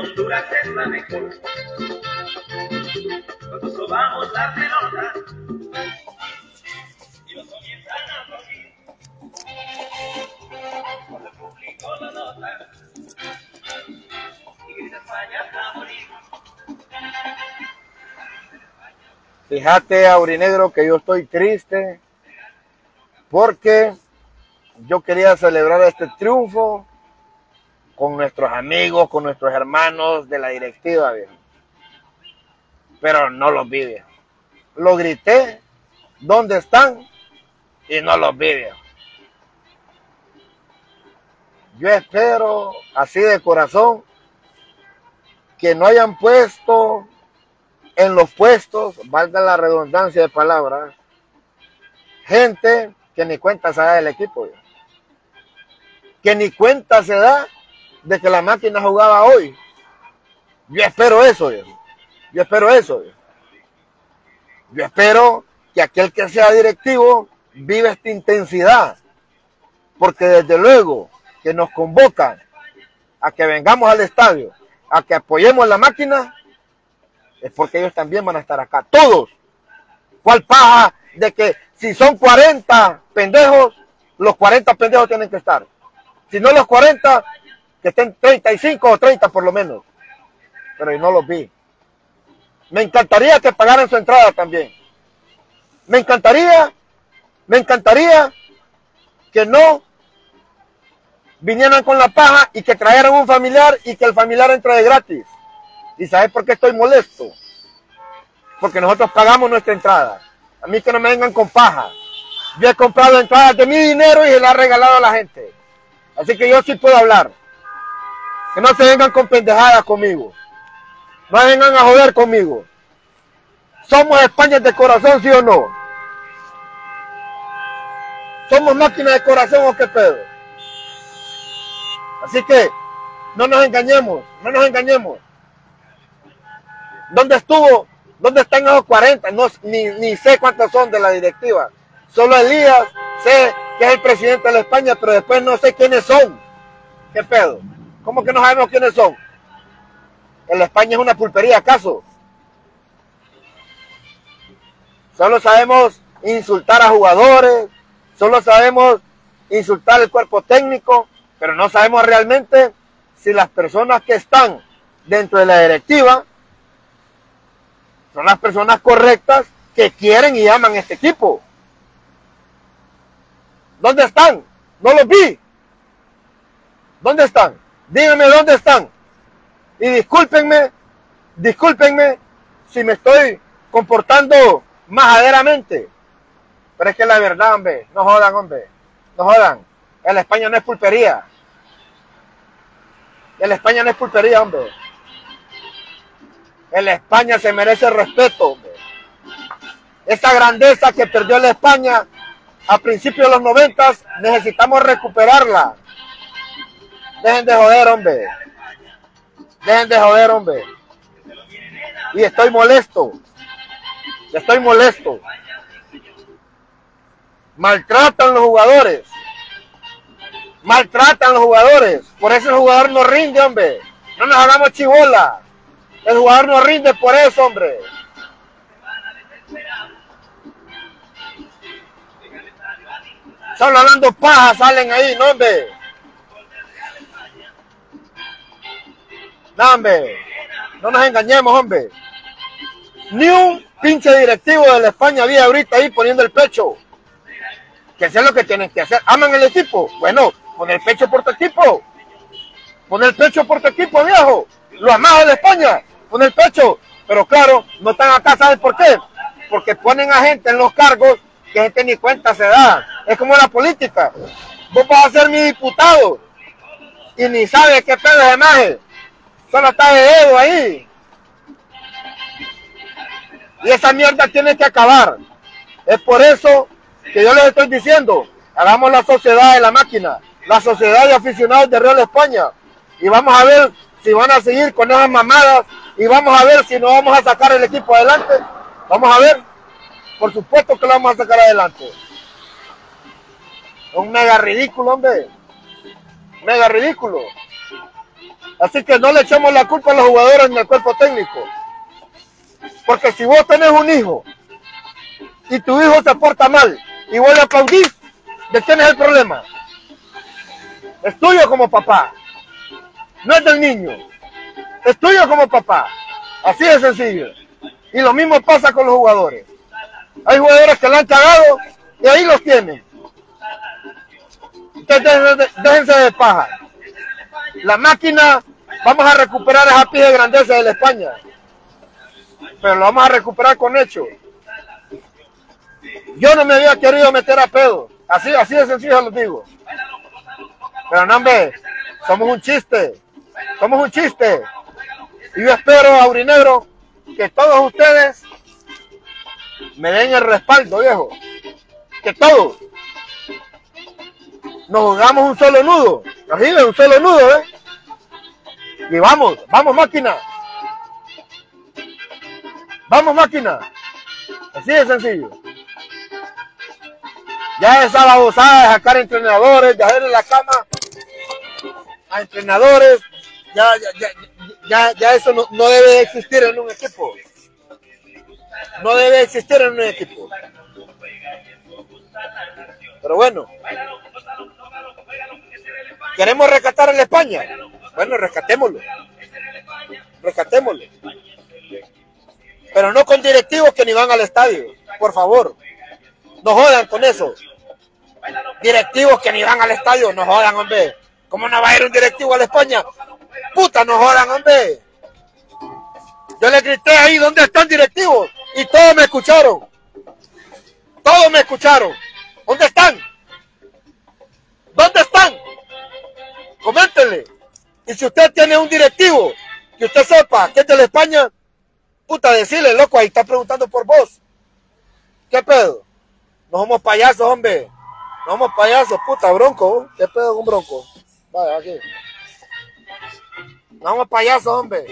Honduras es la mejor. Cuando sobamos la pelota y los comienzan a aplaudir, cuando el público lo nota y grita España a morir. Fíjate, Aurinegro, que yo estoy triste porque yo quería celebrar este triunfo con nuestros amigos, con nuestros hermanos de la directiva, viejo. Pero no los vi, viejo. Lo grité, ¿dónde están? Y no los vi, viejo. Yo espero, así de corazón, que no hayan puesto en los puestos, valga la redundancia de palabras, gente que ni cuenta se da del equipo, viejo. Que ni cuenta se da de que la máquina jugaba hoy. Yo espero eso, viejo. Yo espero eso, viejo. Yo espero que aquel que sea directivo viva esta intensidad, porque desde luego que nos convocan a que vengamos al estadio, a que apoyemos la máquina, es porque ellos también van a estar acá, todos. ¿Cuál paja de que si son 40 pendejos, los 40 pendejos tienen que estar? Si no los 40, que estén 35 o 30 por lo menos. Pero yo no los vi. Me encantaría que pagaran su entrada también. Me encantaría que no vinieran con la paja y que trajeran un familiar y que el familiar entre de gratis. ¿Y sabes por qué estoy molesto? Porque nosotros pagamos nuestra entrada. A mí que no me vengan con paja. Yo he comprado entradas de mi dinero y se las he regalado a la gente. Así que yo sí puedo hablar. Que no se vengan con pendejadas conmigo. No vengan a joder conmigo. ¿Somos España de corazón, sí o no? ¿Somos máquinas de corazón o qué pedo? Así que no nos engañemos, no nos engañemos. ¿Dónde estuvo? ¿Dónde están esos 40? No, ni sé cuántos son de la directiva. Solo Elías, sé que es el presidente de la España, pero después no sé quiénes son. ¿Qué pedo? ¿Cómo que no sabemos quiénes son? ¿En la España es una pulpería acaso? Solo sabemos insultar a jugadores, solo sabemos insultar al cuerpo técnico, pero no sabemos realmente si las personas que están dentro de la directiva son las personas correctas que quieren y aman este equipo. ¿Dónde están? No los vi. ¿Dónde están? Díganme dónde están. Y discúlpenme si me estoy comportando majaderamente. Pero es que la verdad, hombre, no jodan, hombre. No jodan. En la España no es pulpería. En la España no es pulpería, hombre. En la España se merece respeto, hombre. Esa grandeza que perdió la España a principios de los 90, necesitamos recuperarla. Dejen de joder, hombre. Dejen de joder, hombre. Y estoy molesto. Estoy molesto. Maltratan los jugadores. Maltratan los jugadores. Por eso el jugador no rinde, hombre. No nos hagamos chibola. El jugador no rinde por eso, hombre. Solo hablando paja salen ahí, no, hombre. No, hombre. No nos engañemos, hombre. Ni un pinche directivo de la España había ahorita ahí poniendo el pecho. Que sea lo que tienen que hacer. ¿Aman el equipo? Bueno, pon el pecho por tu equipo. Pon el pecho por tu equipo, viejo. Lo amado de la España. Pon el pecho. Pero claro, no están acá, ¿sabes por qué? Porque ponen a gente en los cargos que gente ni cuenta se da. Es como la política. Vos vas a ser mi diputado y ni sabes qué pedo de maje. Solo está de dedo ahí. Y esa mierda tiene que acabar. Es por eso que yo les estoy diciendo, hagamos la sociedad de la máquina, la sociedad de aficionados de Real España. Y vamos a ver si van a seguir con esas mamadas y vamos a ver si no vamos a sacar el equipo adelante. Vamos a ver. Por supuesto que lo vamos a sacar adelante. Es un mega ridículo, hombre. Mega ridículo. Así que no le echemos la culpa a los jugadores ni al cuerpo técnico. Porque si vos tenés un hijo y tu hijo se porta mal y vos le aplaudís, ¿de quién es el problema? Es tuyo como papá, no es del niño. Es tuyo como papá. Así de sencillo. Y lo mismo pasa con los jugadores. Hay jugadores que la han cagado y ahí los tienen. Entonces, déjense de paja. La máquina, vamos a recuperar esa pija de grandeza de la España. Pero lo vamos a recuperar con hechos. Yo no me había querido meter a pedo. Así de sencillo lo digo. Pero no, hombre, somos un chiste. Somos un chiste. Y yo espero, aurinegro, que todos ustedes me den el respaldo, viejo. Que todos nos jugamos un solo nudo. Así es, un solo nudo, ¿eh? Y vamos máquina. Vamos máquina. Así de sencillo. Ya esa babosada de sacar entrenadores, de hacerle la cama a entrenadores, ya eso no debe existir en un equipo. No debe existir en un equipo. Pero bueno, ¿queremos rescatar a la España? Bueno, rescatémoslo. Rescatémoslo. Pero no con directivos que ni van al estadio. Por favor. No jodan con eso. Directivos que ni van al estadio. No jodan, hombre. ¿Cómo no va a ir un directivo a la España? Puta, no jodan, hombre. Yo le grité ahí, ¿dónde están directivos? Y todos me escucharon. Todos me escucharon. ¿Dónde están? ¿Dónde están? Coméntenle. Y si usted tiene un directivo que usted sepa que es de la España, puta, decirle, loco, ahí está preguntando por vos. ¿Qué pedo? No somos payasos, hombre. No somos payasos, puta, bronco. ¿Qué pedo con bronco? Vaya, aquí. No somos payasos, hombre.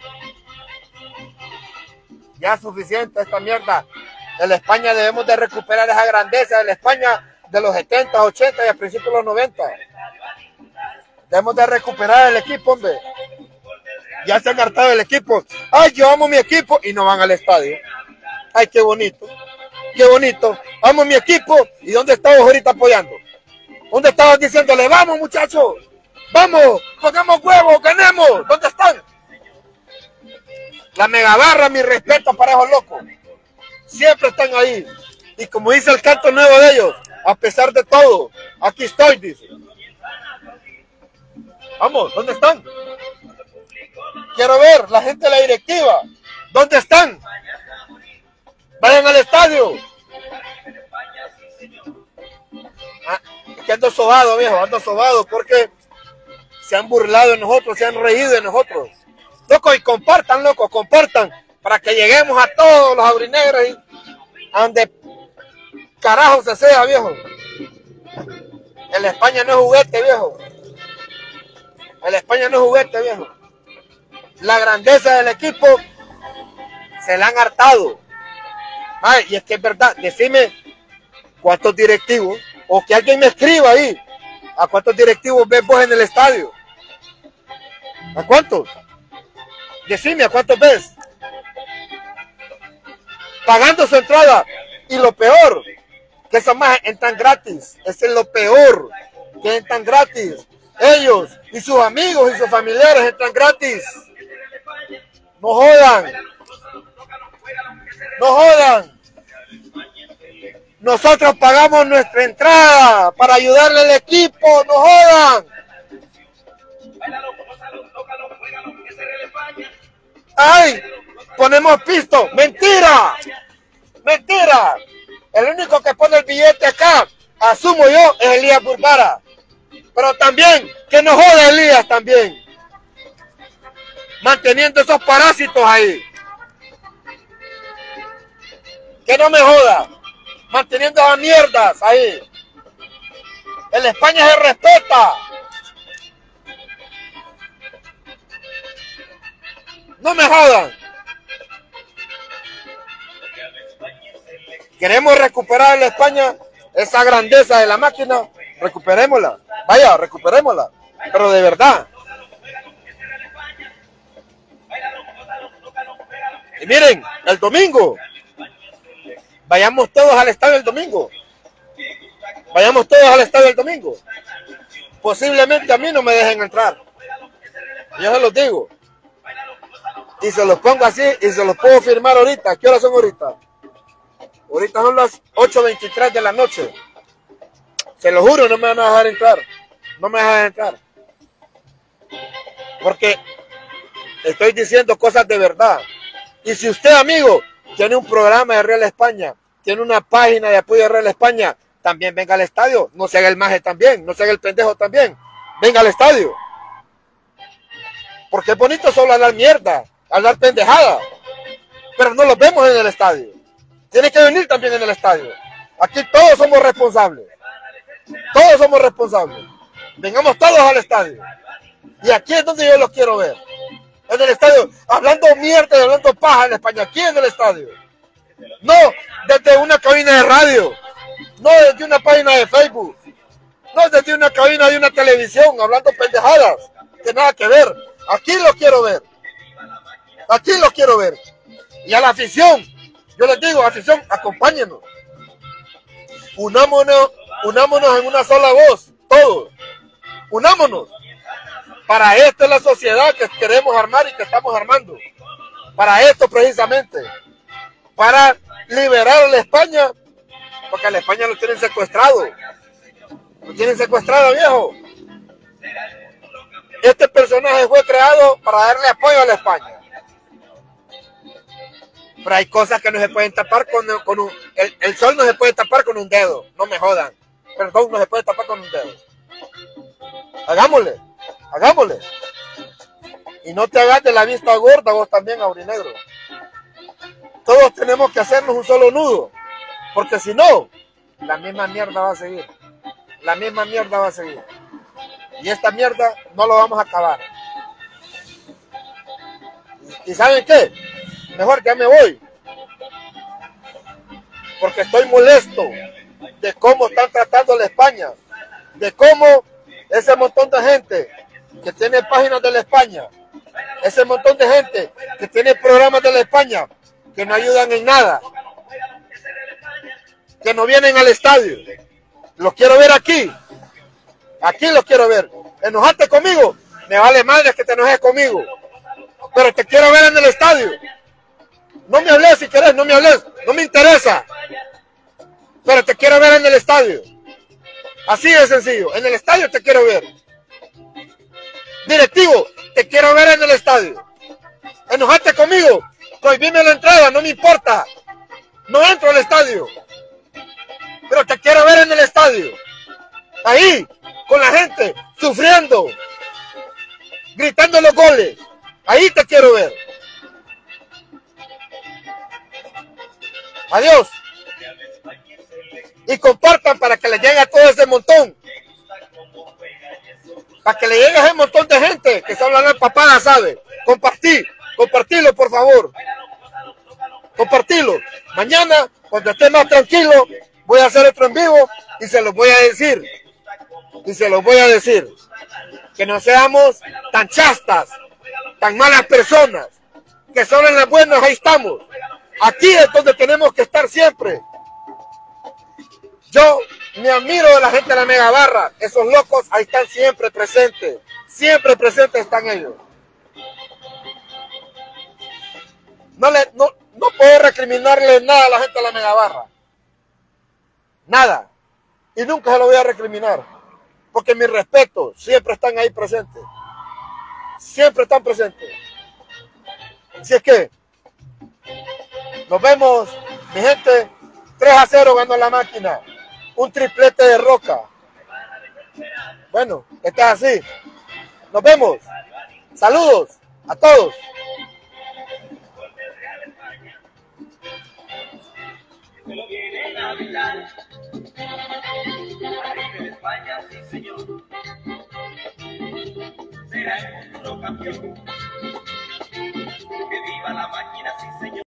Ya es suficiente esta mierda. En la España debemos de recuperar esa grandeza de la España de los 70, 80 y a principios de los 90. Debemos de recuperar el equipo, hombre. Ya se han hartado el equipo. Ay, yo amo mi equipo y no van al estadio. Ay, qué bonito. Qué bonito. Amo mi equipo. ¿Y dónde estabas ahorita apoyando? ¿Dónde estabas diciéndole, vamos muchachos? Vamos, pongamos huevos, ganemos? ¿Dónde están? La megabarra, mi respeto para esos locos. Siempre están ahí. Y como dice el canto nuevo de ellos, a pesar de todo, aquí estoy, dice. Vamos, ¿dónde están? Quiero ver la gente de la directiva. ¿Dónde están? Vayan al estadio. Ah, es que ando sobado, viejo, ando sobado porque se han burlado de nosotros, se han reído de nosotros. Loco, y compartan, loco, compartan para que lleguemos a todos los aurinegros y a donde carajo se sea, viejo. El España no es juguete, viejo. El España no es juguete, viejo. La grandeza del equipo se la han hartado. Ay, y es que es verdad, decime cuántos directivos, o que alguien me escriba ahí, a cuántos directivos ves vos en el estadio. ¿A cuántos? Decime, ¿a cuántos ves? Pagando su entrada. Y lo peor, que esas más entran gratis. Ese es lo peor, que entran gratis. Ellos y sus amigos y sus familiares entran gratis. No jodan. No jodan. Nosotros pagamos nuestra entrada para ayudarle al equipo. No jodan. ¡Ay! Ponemos pisto. ¡Mentira! ¡Mentira! El único que pone el billete acá, asumo yo, es Elías Burbara. Pero también, que no joda Elías también. Manteniendo esos parásitos ahí. Que no me joda. Manteniendo esas mierdas ahí. En España se respeta. No me jodan. Queremos recuperar en la España esa grandeza de la máquina. Recuperémosla. Vaya, recuperémosla. Pero de verdad. Y miren, el domingo, vayamos todos al estadio el domingo. Vayamos todos al estadio el domingo. Posiblemente a mí no me dejen entrar. Yo se los digo. Y se los pongo así y se los puedo firmar ahorita. ¿Qué horas son ahorita? Ahorita son las 8:23 de la noche. Se lo juro, no me van a dejar entrar. No me dejan entrar. Porque estoy diciendo cosas de verdad. Y si usted, amigo, tiene un programa de Real España, tiene una página de apoyo de Real España, también venga al estadio. No se haga el maje también, no se haga el pendejo también. Venga al estadio. Porque es bonito solo hablar mierda, hablar pendejada. Pero no los vemos en el estadio. Tiene que venir también en el estadio. Aquí todos somos responsables. Todos somos responsables. Vengamos todos al estadio. Y aquí es donde yo los quiero ver. En el estadio, hablando mierda y hablando paja en España, aquí en el estadio. No desde una cabina de radio, no desde una página de Facebook, no desde una cabina de una televisión, hablando pendejadas, que nada que ver. Aquí los quiero ver. Aquí los quiero ver. Y a la afición, yo les digo, afición, acompáñenos. Unámonos en una sola voz, todos. Unámonos. Para esto es la sociedad que queremos armar y que estamos armando. Para esto precisamente. Para liberar a la España. Porque a la España lo tienen secuestrado. Lo tienen secuestrado, viejo. Este personaje fue creado para darle apoyo a la España. Pero hay cosas que no se pueden tapar con un... El sol no se puede tapar con un dedo. No me jodan. Perdón, no se puede tapar con un dedo. Hagámosle. Hagámosle. Y no te hagas de la vista gorda vos también, aurinegro. Todos tenemos que hacernos un solo nudo. Porque si no, la misma mierda va a seguir. La misma mierda va a seguir. Y esta mierda no lo vamos a acabar. ¿Y saben qué? Mejor ya me voy. Porque estoy molesto de cómo están tratando a la España. De cómo ese montón de gente que tiene páginas de la España, ese montón de gente que tiene programas de la España, que no ayudan en nada, que no vienen al estadio. Los quiero ver aquí. Aquí los quiero ver. Enojate conmigo. Me vale madre que te enojes conmigo. Pero te quiero ver en el estadio. No me hables si querés, no me hables. No me interesa. Pero te quiero ver en el estadio. Así de sencillo. En el estadio te quiero ver. Directivo, te quiero ver en el estadio. Enojate conmigo. Prohibime la entrada, no me importa. No entro al estadio. Pero te quiero ver en el estadio. Ahí, con la gente, sufriendo. Gritando los goles. Ahí te quiero ver. Adiós. Y compartan para que le llegue a todo ese montón. Para que le llegue a ese montón de gente que está hablando de papada, ¿sabe? Compartilo, por favor. Compartilo. Mañana, cuando esté más tranquilo, voy a hacer otro en vivo y se los voy a decir. Y se los voy a decir. Que no seamos tan chastas, tan malas personas. Que solo en las buenas ahí estamos. Aquí es donde tenemos que estar siempre. Yo me admiro de la gente de la Mega Barra. Esos locos ahí están siempre presentes. Siempre presentes están ellos. No puedo recriminarle nada a la gente de la Mega Barra. Nada. Y nunca se lo voy a recriminar. Porque mi respeto, siempre están ahí presentes. Siempre están presentes. Así es que nos vemos, mi gente. 3-0 ganó la máquina. Un triplete de Roca. Bueno, está así. Nos vemos. Saludos a todos. España, sí señor. Será el futuro campeón. Que viva la máquina, sí señor.